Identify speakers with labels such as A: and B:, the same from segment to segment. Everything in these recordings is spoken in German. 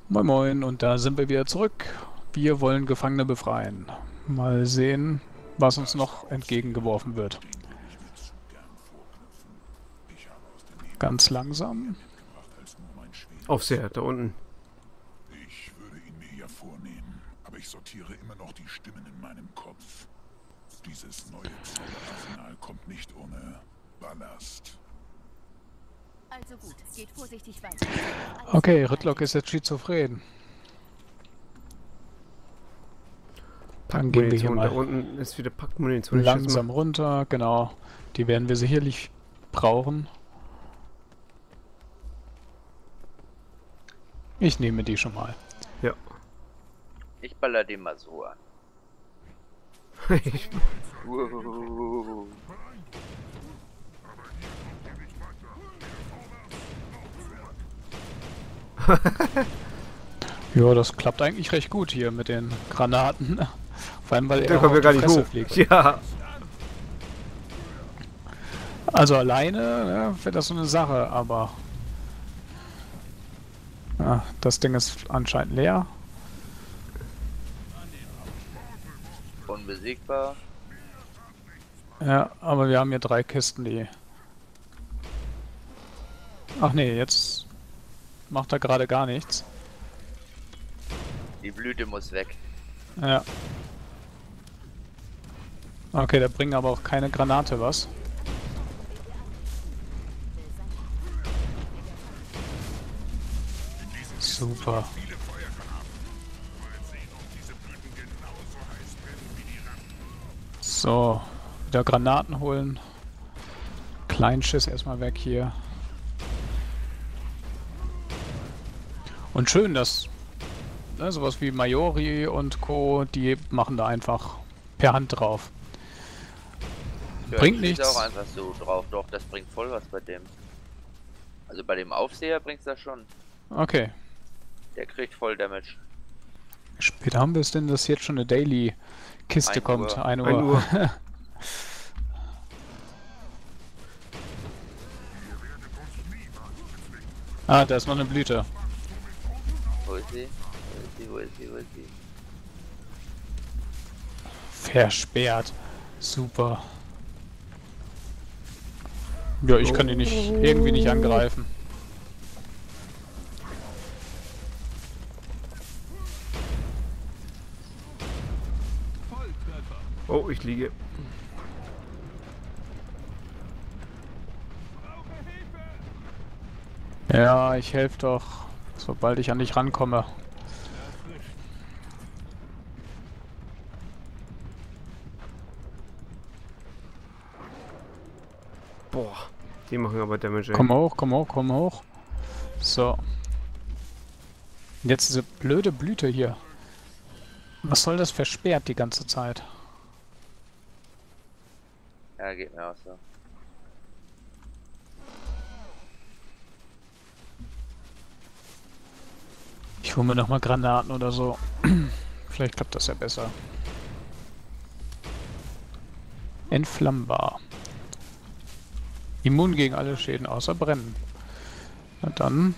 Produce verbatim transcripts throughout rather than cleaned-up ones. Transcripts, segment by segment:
A: Moin Moin, und da sind wir wieder zurück. Wir wollen Gefangene befreien. Mal sehen, was uns noch entgegengeworfen wird.
B: Ich würde zu gern vorknüpfen. Ich habe aus der
A: Ganz
B: Nebenwelt mehr
A: langsam.
B: mitgebracht als nur mein schweres
C: Aufseher, da
B: Fell.
C: unten.
B: Ich würde ihn mir ja vornehmen, aber ich sortiere immer noch die Stimmen in meinem Kopf. Dieses neue Zauberarsenal kommt nicht ohne Ballast.
D: Also gut, geht vorsichtig weiter. Alles
A: Okay,
D: vorbereitet.
A: Ritlock ist jetzt schizophren. Dann gehen wir hier
C: Packmunition. Da
A: mal
C: unten ist wieder Packmunition. Ich schätze
A: langsam runter. Genau, die werden wir sicherlich brauchen. Ich nehme die schon mal.
C: mal- Ja.
E: Ich baller den mal so an.
C: Ich-
E: Wow.
A: Ja, das klappt eigentlich recht gut hier mit den Granaten. Vor allem, weil
C: Da
A: er
C: kommen wir
A: auf
C: gar
A: die
C: nicht
A: Fresse
C: hoch.
A: fliegt.
C: Ja.
A: Also alleine ne, wäre das so eine Sache, aber... Ja, das Ding ist anscheinend leer.
E: Unbesiegbar.
A: Ja, aber wir haben hier drei Kisten, die... Ach nee, jetzt macht er gerade gar nichts.
E: Die Blüte muss weg.
A: Ja. Okay, da bringen aber auch keine Granate was. Super.
B: Viele Feuergranaten. Mal sehen, ob diese Blüten genauso heiß brennen wie die Rampen.
A: So, wieder Granaten holen. Kleinschiss erstmal weg hier. Und schön, dass ne, sowas wie Majori und Co., die machen da einfach per Hand drauf.
E: Ja,
A: Bringt
E: das ist
A: nichts.
E: auch einfach so drauf. Doch, das bringt voll was bei dem. Also bei dem Aufseher bringt's das schon.
A: Okay.
E: Der kriegt voll Damage.
A: Wie spät haben wir es denn, dass jetzt schon eine Daily-Kiste
E: Ein
A: kommt?
E: Uhr.
A: Eine
C: Ein
A: Uhr.
C: Uhr.
A: Ah, da ist noch eine Blüte.
E: Wo ist sie? Wo ist sie? Wo ist sie? Wo ist sie?
A: Versperrt. Super. Ja, ich kann die nicht irgendwie nicht angreifen.
C: Oh, ich liege.
A: Ja, ich helfe doch, sobald ich an dich rankomme.
C: Boah. Die machen aber Damage, ey.
A: Komm hoch, komm hoch, komm hoch. So. Jetzt diese blöde Blüte hier. Was soll das versperrt die ganze Zeit?
E: Ja, geht mir auch so.
A: Ich hole mir nochmal Granaten oder so. Vielleicht klappt das ja besser. Entflammbar. Immun gegen alle Schäden außer Brennen. Na dann.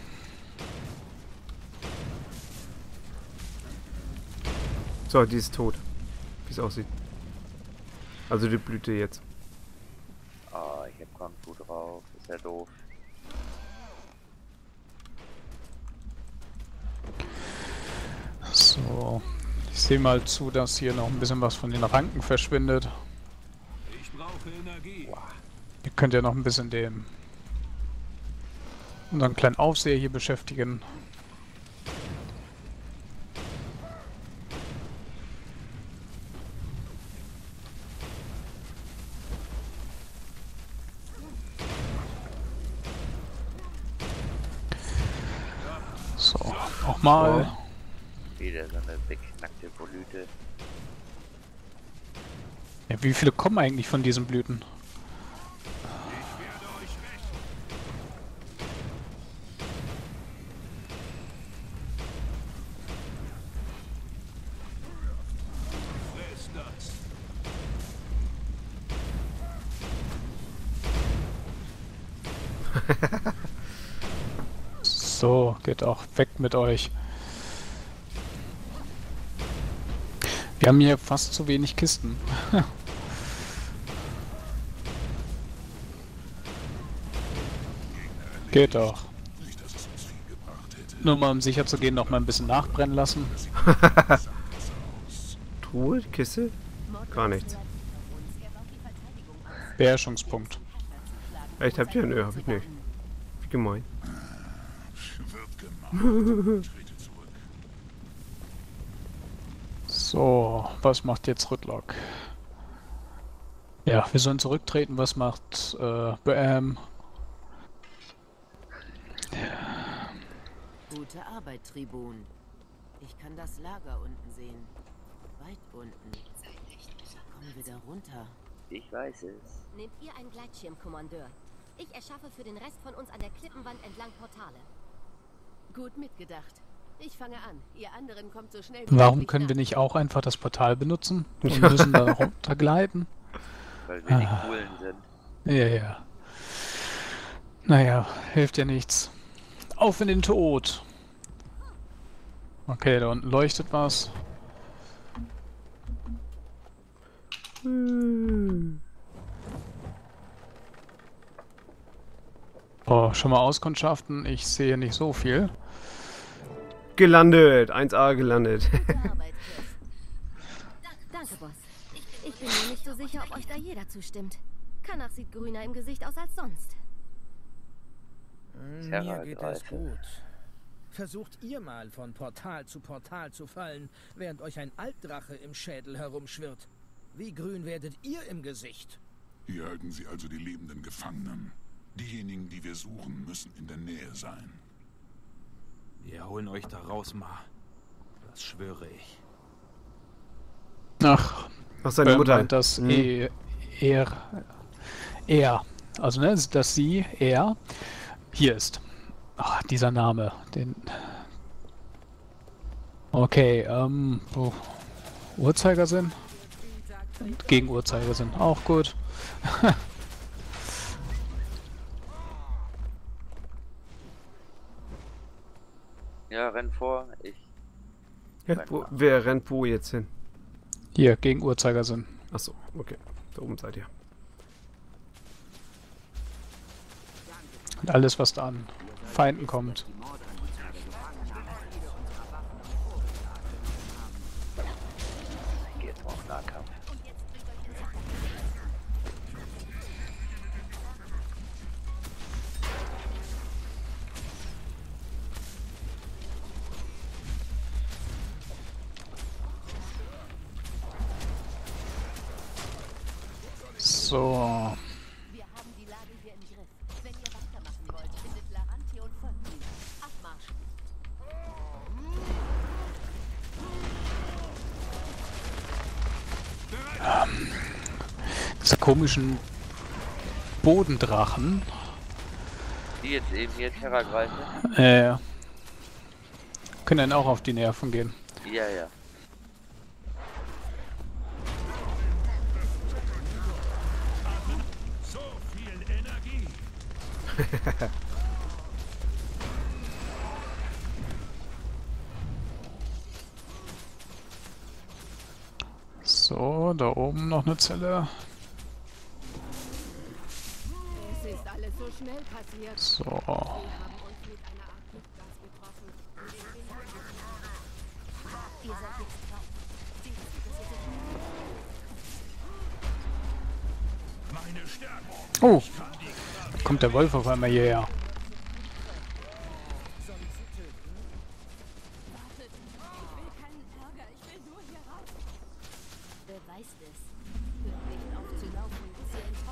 C: So, die ist tot. Wie es aussieht. Also die Blüte jetzt.
E: Ah, ich hab Kung Fu drauf. Ist ja doof.
A: So. Ich sehe mal zu, dass hier noch ein bisschen was von den Ranken verschwindet.
F: Ich brauche Energie.
A: Ihr könnt ja noch ein bisschen den unseren kleinen Aufseher hier beschäftigen. So, nochmal.
E: Wieder so eine beknackte Blüte.
A: Ja, wie viele kommen eigentlich von diesen Blüten?
F: Fress das.
A: So, geht auch weg mit euch. Wir haben hier fast zu wenig Kisten. Geht doch.
B: Nicht, dass es uns viel gebracht hätte.
A: Nur mal um sicher zu gehen, noch mal ein bisschen nachbrennen lassen.
C: Truhe, Kiste? Gar nichts.
A: Beherrschungspunkt.
C: Echt, habt ihr? Nö, hab ich nicht. Wie gemein.
B: Wird gemacht. Trete zurück.
A: So, was macht jetzt Rüttlock? Ja, wir sollen zurücktreten. Was macht äh, Bam?
G: Gute Arbeit, Tribun. Ich kann das Lager unten sehen. Weit unten. Kommen wir da runter?
E: Ich weiß es.
D: Nehmt ihr einen Gleitschirm, Kommandeur. Ich erschaffe für den Rest von uns an der Klippenwand entlang Portale.
H: Gut mitgedacht. Ich fange an. Ihr anderen kommt so schnell wie
A: Warum
H: möglich
A: können wir
H: nach.
A: nicht auch einfach das Portal benutzen und müssen da runtergleiten?
E: Weil wir
A: Ah.
E: die Coolen sind.
A: Ja, ja. Naja, hilft ja nichts. Auf in den Tod! Okay, da unten leuchtet was. Oh, schon mal auskundschaften. Ich sehe nicht so viel.
C: Gelandet! eins A gelandet.
H: Gute Arbeit, Chris.
D: Danke, Boss. Ich bin mir nicht so sicher, ob euch da jeder zustimmt. Kanach sieht grüner im Gesicht aus als sonst.
E: Terra
I: Mir geht es
E: ergreifen.
I: gut. Versucht ihr mal von Portal zu Portal zu fallen, während euch ein Altdrache im Schädel herumschwirrt. Wie grün werdet ihr im Gesicht?
B: Hier halten sie also die lebenden Gefangenen. Diejenigen, die wir suchen, müssen in der Nähe sein.
F: Wir holen euch da raus, Ma. Das schwöre ich.
A: Ach,
C: Ach, seine
A: Bam
C: Mutter.
A: meint das
C: Hm.
A: eh, er, er, also ne, dass sie, er, hier ist. Ach, dieser Name, den... Okay, ähm, oh, Uhrzeigersinn? Gegen Uhrzeigersinn, auch gut.
E: Ja, renn vor. Ich.
C: Ja, wo, wer rennt wo jetzt hin?
A: Hier, gegen Uhrzeigersinn.
C: Achso, okay. Da oben seid ihr.
A: Und alles, was da an Feinden kommt.
E: Ich geh jetzt mal auf Nahkampf.
A: So,
H: Wir haben die Lage hier im Griff. Wenn ihr weitermachen wollt, findet Laranti und folgt ihm. Abmarsch.
A: diese komischen Bodendrachen.
E: Die jetzt eben hier Terra greifen.
A: Äh, können dann auch auf die Nerven gehen.
E: Ja, ja.
F: So viel Energie.
A: So, da oben noch eine Zelle.
H: Es ist alles so schnell passiert.
A: So,
H: Wir haben uns mit einer Art Giftgas getroffen.
D: Ihr seid jetzt drauf. Seht zu, dass ihr sich
F: Meine Stärke.
A: oh, kommt der Wolf auf einmal hierher.
D: beweist es. Hört nicht auf zu laufen, bis ihr in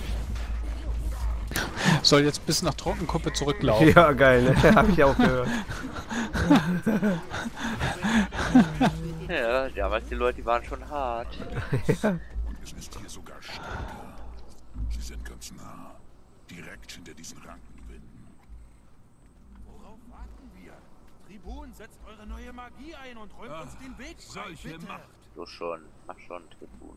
D: Trocken
A: Soll jetzt bis nach Trockenkuppe zurücklaufen.
C: Ja, geil, ne? Hab ich auch gehört.
E: Ja, damals die Leute, die waren schon hart.
B: Es ist hier sogar stärker. Sie sind ganz nah. Direkt hinter diesen Rankenwinden.
F: Worauf warten wir? Tribun, setzt eure neue Magie ein und räumt uns den Weg frei,
J: Solche
F: bitte.
J: Macht.
E: So schon. Mach schon, Tribun.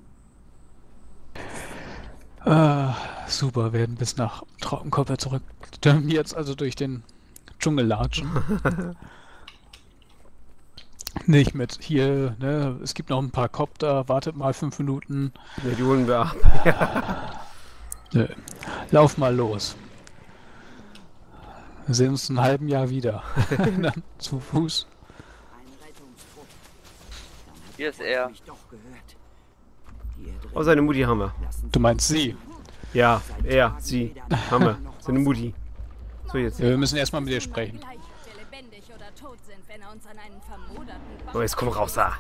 A: Ah, super, werden bis nach Trockenkuppe zurück. Dürfen jetzt also durch den Dschungel latschen. Nicht mit hier, ne, es gibt noch ein paar Kopter, wartet mal fünf Minuten.
C: Ne, die holen wir ab.
A: Nö. Lauf mal los. Wir sehen uns in einem halben Jahr wieder. Dann zu Fuß.
E: Hier ist er.
C: Oh, seine Mutti haben wir.
A: Du meinst sie?
C: Ja, er, sie. Haben wir. Seine Mutti. So, jetzt.
A: Ja, wir müssen erstmal mit ihr sprechen.
C: Oh, jetzt komm raus da.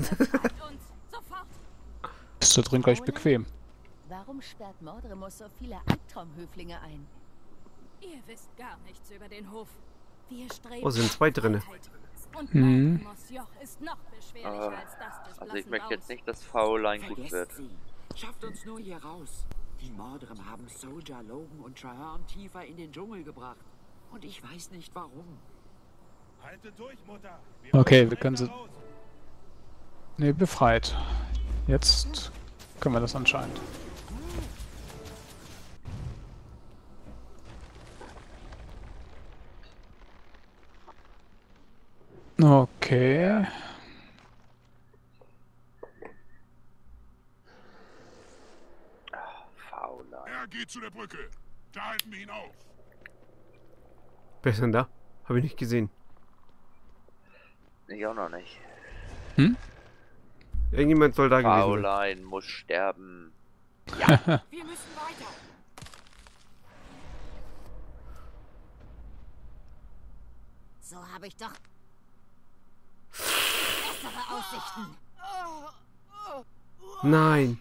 A: Bist du drin gleich bequem?
H: Warum sperrt Mordremoss so viele Albtraumhöflinge ein?
D: Ihr wisst gar nichts über den Hof. Wir streben
C: Oh, sind zwei drinne.
D: Und
A: Mhm.
D: Mordremoss Joch ist noch beschwerlicher
E: Ah,
D: als das des
E: Also ich
D: blassen
E: möchte jetzt
D: Baums.
E: nicht, dass Faulein gut wird.
J: Vergesst sie. Schafft uns nur hier raus. Die Mordrem haben Soldier, Logan und Traherne tiefer in den Dschungel gebracht. Und ich weiß nicht warum.
F: Haltet durch, Mutter.
A: Okay, wir können sie... Ne, befreit. Jetzt können wir das anscheinend. Okay.
E: Faulein.
B: Er geht zu der Brücke. Da halten wir ihn auf.
C: Wer ist denn da? Habe ich nicht gesehen.
E: Ich auch noch nicht.
A: Hm?
C: Irgendjemand soll da gewesen sein.
E: Faulein muss sterben.
J: Wir müssen weiter.
D: So habe ich doch bessere Aussichten.
C: Nein.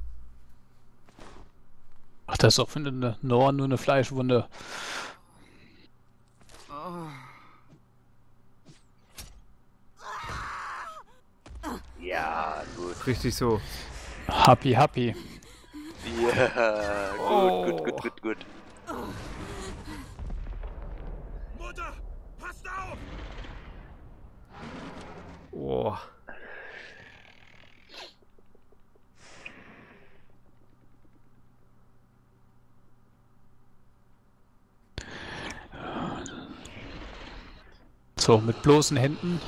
A: Ach, das ist auch für eine Nor nur eine Fleischwunde.
E: Ja, gut.
C: Richtig so.
A: Happy, happy.
E: Ja, gut,
A: Oh.
E: gut, gut, gut, gut.
F: Mutter, passt auf!
C: Oh.
A: So, mit bloßen Händen.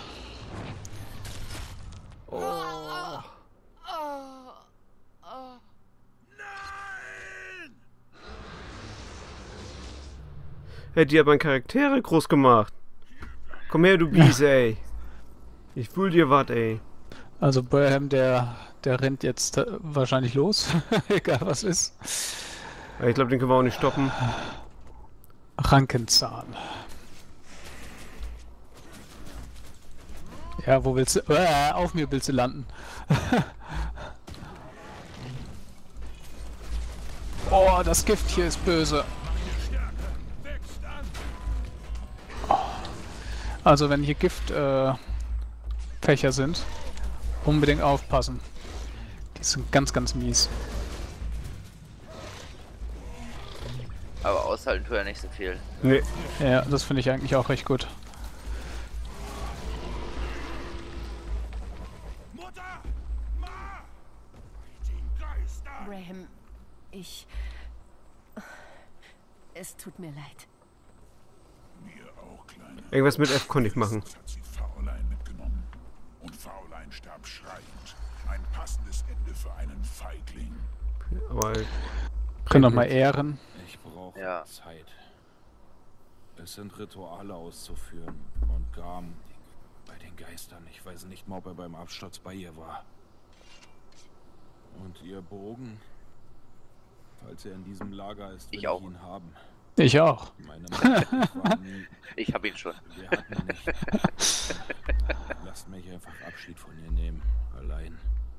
C: Hätte ihr aber Charaktere groß gemacht. Komm her, du Bies, ey. Ich fühl dir was, ey.
A: Also Burham, der, der rennt jetzt äh, wahrscheinlich los. Egal was ist.
C: Ja, ich glaube, den können wir auch nicht stoppen.
A: Rankenzahn. Ja, wo willst du... Äh, auf mir willst du landen. Oh, das Gift hier ist böse. Also wenn hier Giftfächer äh, Fächer sind, unbedingt aufpassen. Die sind ganz, ganz mies.
E: Aber aushalten tut er nicht so viel.
C: Nee.
A: Ja, das finde ich eigentlich auch recht gut.
F: Mutter! Ma! Die Geister!
H: Graham, ich... Es tut mir leid.
B: Mir auch, Kleiner.
C: Irgendwas mit F konnte ich machen.
B: Das hat sie Faulein mitgenommen. Und Faulein starb schreiend. Ein passendes Ende für einen Feigling.
C: Aber
A: Können noch mal ehren.
F: Ich brauche
E: Ja.
F: Zeit. Es sind Rituale auszuführen. Und Garm bei den Geistern. Ich weiß nicht mal, ob er beim Absturz bei ihr war. Und ihr Bogen? Falls er in diesem Lager ist, will
E: Ich
F: ich,
E: auch.
F: ihn haben.
A: Ich auch.
F: Meine Mutter war nie...
E: Ich hab ihn schon.
F: Wir hatten nicht. Lasst mich einfach Abschied von ihr nehmen. Allein.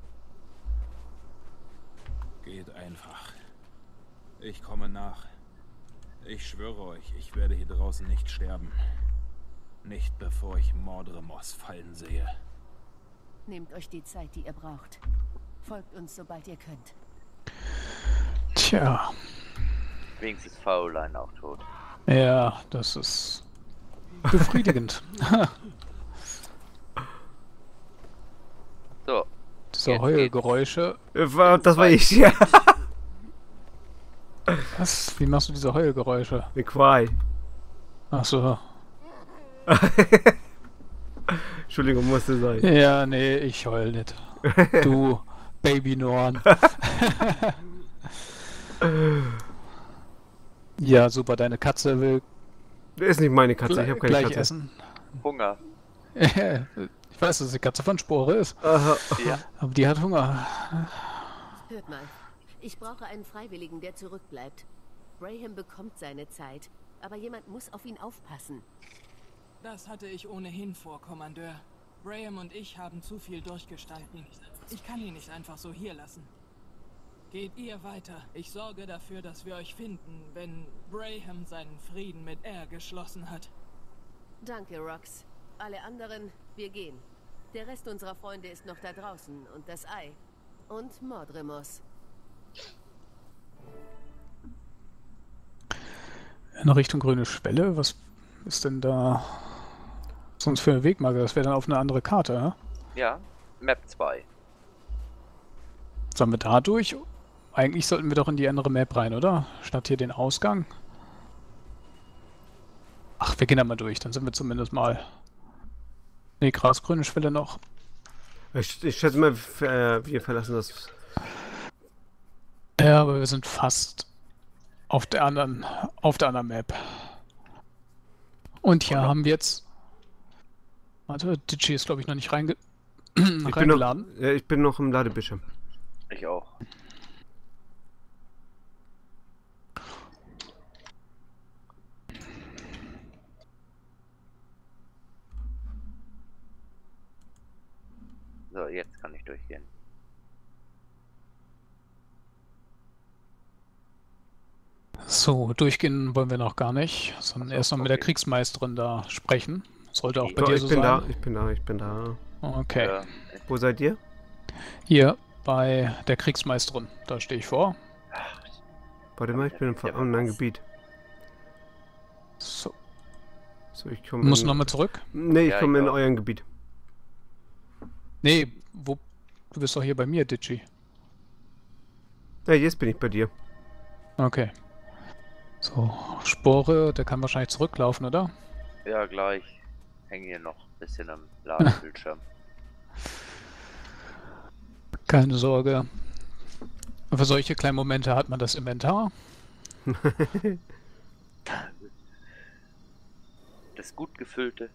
F: Geht einfach. Ich komme nach. Ich schwöre euch, ich werde hier draußen nicht sterben. Nicht bevor ich Mordremoss fallen sehe.
H: Nehmt euch die Zeit, die ihr braucht. Folgt uns, sobald ihr könnt.
A: Tja.
E: Wenigstens ist Faulein auch tot.
A: Ja, das ist befriedigend.
E: So.
A: Diese
E: Jetzt
A: Heulgeräusche.
C: Äh, war- Das war ich, ja.
A: Was? Wie machst du diese Heulgeräusche?
C: Mit Quai.
A: Ach so.
C: Entschuldigung, musste sein.
A: Ja, nee, ich heul nicht. Du, Baby Norn. Ja, super, deine Katze will
C: Das ist nicht meine Katze, ich habe keine
A: gleich
C: Katze.
A: essen.
E: Hunger.
A: Ich weiß, dass die Katze von Spore ist.
C: Aha.
E: Ja.
A: Aber die hat Hunger.
H: Hört mal, ich brauche einen Freiwilligen, der zurückbleibt. Braham bekommt seine Zeit, aber jemand muss auf ihn aufpassen.
K: Das hatte ich ohnehin vor, Kommandeur. Braham und ich haben zu viel durchgestanden. Ich kann ihn nicht einfach so hier lassen. Geht ihr weiter. Ich sorge dafür, dass wir euch finden, wenn Braham seinen Frieden mit Er geschlossen hat.
H: Danke, Rox. Alle anderen, wir gehen. Der Rest unserer Freunde ist noch da draußen und das Ei. Und Mordremos.
A: In Richtung grüne Schwelle? Was ist denn da sonst für eine Wegmarke? Das wäre dann auf eine andere Karte, ja?
E: Ja, Map zwei.
A: Sollen wir da durch? Eigentlich sollten wir doch in die andere Map rein, oder? Statt hier den Ausgang. Ach, wir gehen da mal durch. Dann sind wir zumindest mal... Ne, grasgrüne Schwelle noch.
C: Ich, ich schätze mal, wir, wir verlassen das.
A: Ja, aber wir sind fast auf der anderen, auf der anderen Map. Und hier
E: Oder?
A: haben wir jetzt... Warte, Digi ist glaube ich noch nicht reinge
C: Ich bin, noch,
A: reingeladen.
C: ja, ich bin noch im Ladebildschirm.
E: Ich auch. So, jetzt kann ich durchgehen.
A: So, durchgehen wollen wir noch gar nicht, sondern
E: Ach so,
A: erst noch mit der
E: okay.
A: Kriegsmeisterin da sprechen. Sollte auch bei
C: So,
A: dir
C: ich
A: so
C: bin
A: sein.
C: da, ich bin da, ich bin da.
A: Okay.
E: Ja,
C: Wo seid ihr?
A: Hier bei der Kriegsmeisterin. Da stehe ich vor.
C: Warte mal, ich bin im anderen Gebiet.
A: So.
C: So, ich komme.
A: Muss
C: in...
A: nochmal zurück?
C: Nee, ich
E: Ja,
C: komme
E: ich
C: in
E: auch.
C: euren Gebiet.
A: Nee, wo... Du bist doch hier bei mir, Digi.
C: Ja, jetzt bin ich bei dir.
A: Okay. So, Spore, der kann wahrscheinlich zurücklaufen, oder?
E: ja, gleich. Hänge hier noch ein bisschen am Ladebildschirm.
A: Keine Sorge. Für solche kleinen Momente hat man das Inventar.
E: Das gut gefüllte.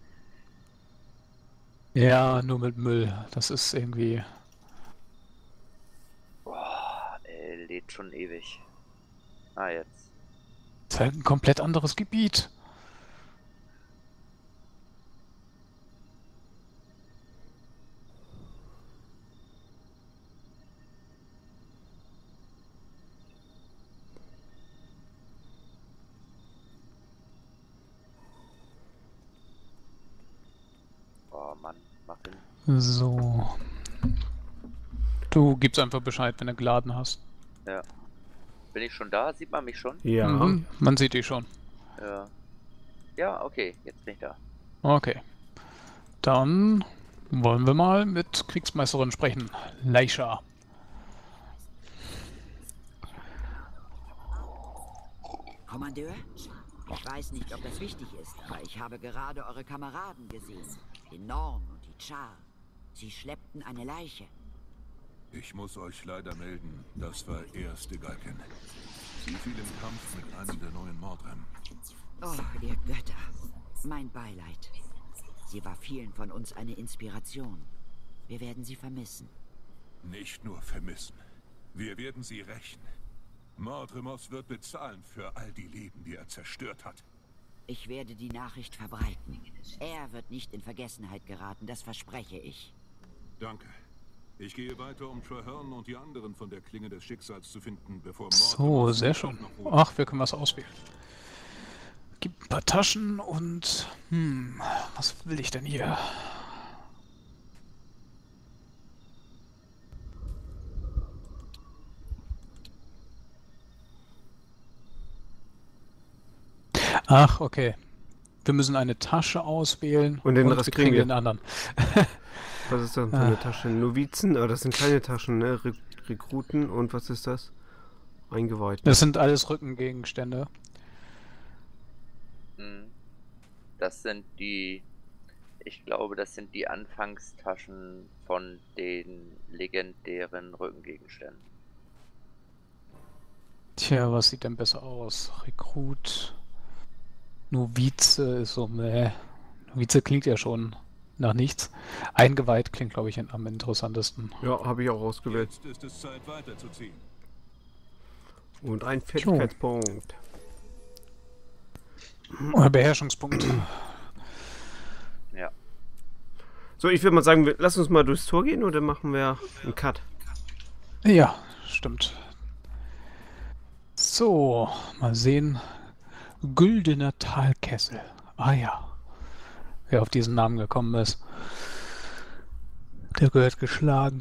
A: Ja, nur mit Müll. Das ist irgendwie...
E: Boah, ey, lädt schon ewig. Ah, jetzt.
A: Das ist halt ein komplett anderes Gebiet.
E: Oh Mann, mach hin.
A: So. Du gibst einfach Bescheid, wenn du geladen hast.
E: Ja. Bin ich schon da? Sieht man mich schon?
C: Ja.
A: Mhm, man sieht dich schon.
E: Ja. Ja, okay, jetzt bin ich da.
A: Okay. Dann wollen wir mal mit Kriegsmeisterin sprechen. Leisha.
J: Kommandeur? Ich weiß nicht, ob das wichtig ist, aber ich habe gerade eure Kameraden gesehen. Den Norn und die Char. Sie schleppten eine Leiche.
B: Ich muss euch leider melden, das war erste Galken. Sie fiel im Kampf mit einem der neuen Mordrem.
J: Oh, ihr Götter. Mein Beileid. Sie war vielen von uns eine Inspiration. Wir werden sie vermissen.
B: Nicht nur vermissen. Wir werden sie rächen. Mordremos wird bezahlen für all die Leben, die er zerstört hat.
J: Ich werde die Nachricht verbreiten. Er wird nicht in Vergessenheit geraten, das verspreche ich.
B: Danke. Ich gehe weiter, um Traherne und die anderen von der Klinge des Schicksals zu finden, bevor
A: So,
B: Mordremos
A: sehr
B: mich
A: schön.
B: auch noch holt.
A: Ach, wir können was auswählen. Gibt ein paar Taschen und... Hm, was will ich denn hier? Ach, okay. Wir müssen eine Tasche auswählen
C: Und den
A: und
C: Rest
A: wir
C: kriegen
A: kriegen
C: wir.
A: den anderen.
C: Was ist das für eine Tasche? Novizen? Aber das sind kleine Taschen, ne? Re Rekruten und was ist das? Eingeweiht.
A: Das sind alles Rückengegenstände.
E: Hm. Das sind die Ich glaube, das sind die Anfangstaschen von den legendären Rückengegenständen.
A: Tja, was sieht denn besser aus? Rekrut. Novize ist so, meh. Novize klingt ja schon nach nichts. Eingeweiht klingt, glaube ich, am interessantesten.
C: Ja, habe ich auch ausgewählt.
F: Jetzt ist es Zeit weiterzuziehen.
C: Und ein Fertigkeitspunkt.
A: Oder Beherrschungspunkt.
E: Ja.
C: So, ich würde mal sagen, wir, lass uns mal durchs Tor gehen oder machen wir einen Cut?
A: Ja, stimmt. So, mal sehen. Güldener Talkessel. Ah ja. Wer auf diesen Namen gekommen ist. Der gehört geschlagen.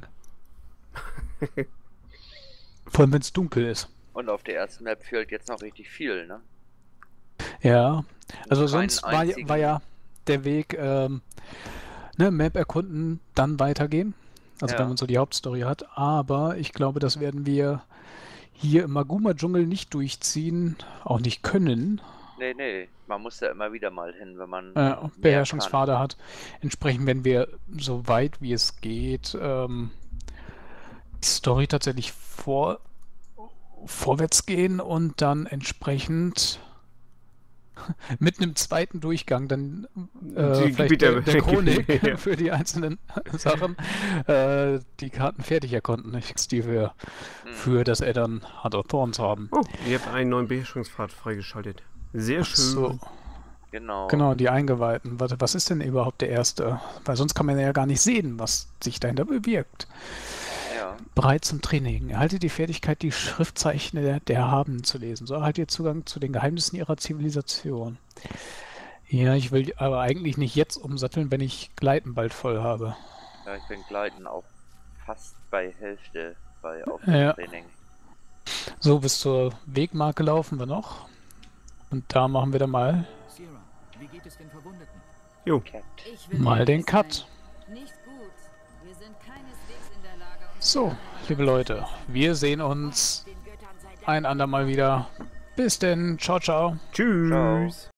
A: Vor allem, wenn es dunkel ist.
E: Und auf der ersten Map fehlt jetzt noch richtig viel, ne?
A: Ja, also
E: Keinen
A: sonst war,
E: einzigen-
A: war ja der Weg, ähm, ne, Map erkunden, dann weitergehen. Also
E: Ja.
A: wenn man so die Hauptstory hat. Aber ich glaube, das werden wir hier im Maguma-Dschungel nicht durchziehen, auch nicht können.
E: Nee, nee, man muss da immer wieder mal hin, wenn man
A: Äh,
E: mehr
A: Beherrschungspfade hat. Entsprechend werden wir so weit wie es geht ähm, die Story tatsächlich vor, vorwärts gehen und dann entsprechend mit einem zweiten Durchgang dann äh,
C: Die
A: vielleicht
C: Gebiete-
A: der, der Chronik
C: Ja.
A: für die einzelnen Sachen äh, die Karten fertig erkunden, die wir für das Add-on Heart of Thorns haben.
C: Oh, ihr habt einen neuen Beherrschungspfad freigeschaltet. Sehr schön.
A: So.
E: Genau.
A: Genau, die Eingeweihten. Was, was ist denn überhaupt der erste? Weil sonst kann man ja gar nicht sehen, was sich dahinter bewirkt.
E: Ja.
A: Bereit zum Training. Erhalte die Fähigkeit, die Schriftzeichen der, der Erhabenen zu lesen. So erhaltet ihr Zugang zu den Geheimnissen ihrer Zivilisation. Ja, ich will aber eigentlich nicht jetzt umsatteln, wenn ich Gleiten bald voll habe.
E: Ja, ich bin Gleiten auch fast bei Hälfte bei
A: Ja.
E: Auftraining.
A: So, bis zur Wegmarke laufen wir noch. Und da machen wir dann mal,
J: Sierra, wie geht es den Verwundeten?
C: Jo.
G: Ich will
A: mal den
G: ehrlich
A: Cut.
G: sein. Nicht gut. Wir sind keineswegs in der Lage, uns
A: So, liebe Leute, wir sehen uns ein andermal wieder. Bis denn. Ciao, ciao.
C: Tschüss.
E: Ciao.